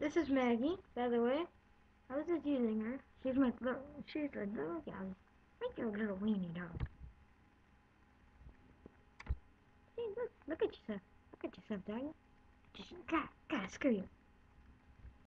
This is Maggie, by the way. I was just using her. She's my little, she's a little dog. Like your little weenie dog. See, look at yourself. Look at yourself, doggy. Just gotta screw you.